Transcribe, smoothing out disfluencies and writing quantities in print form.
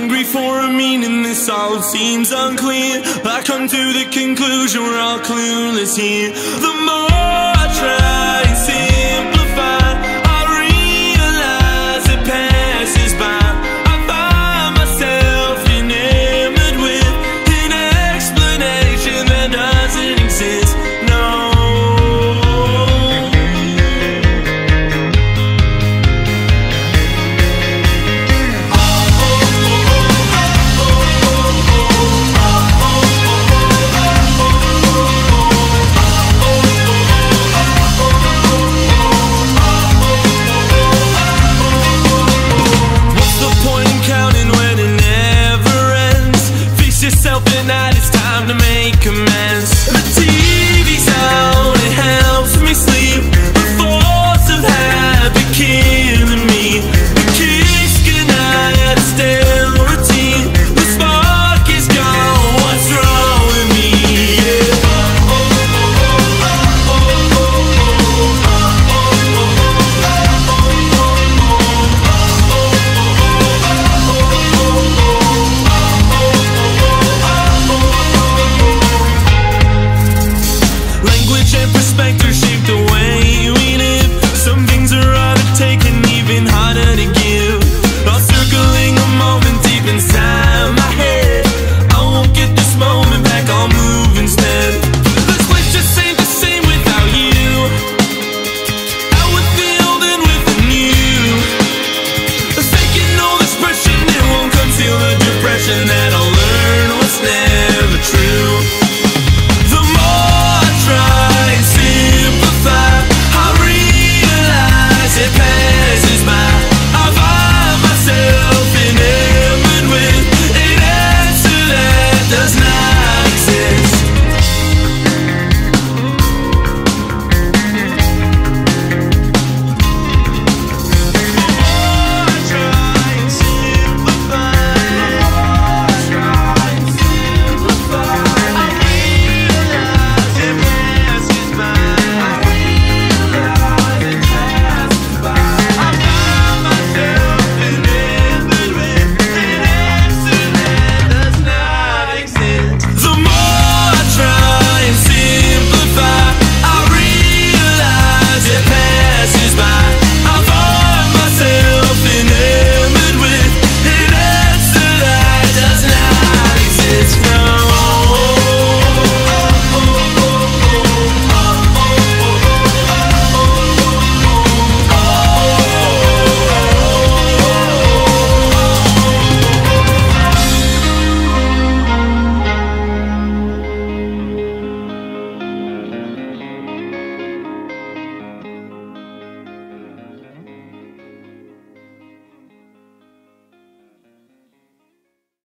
Hungry for a meaning, this all seems unclear. I come to the conclusion we're all clueless here. The more I try and simplify, I realize it passes by. I find myself enamored with an explanation that doesn't exist. No. Tonight it's time to make amends. The TV's on, it helps me sleep. The force of habit killing me. The kiss goodnight, a stale routine. The spark is gone, what's wrong with me? Language and perspective.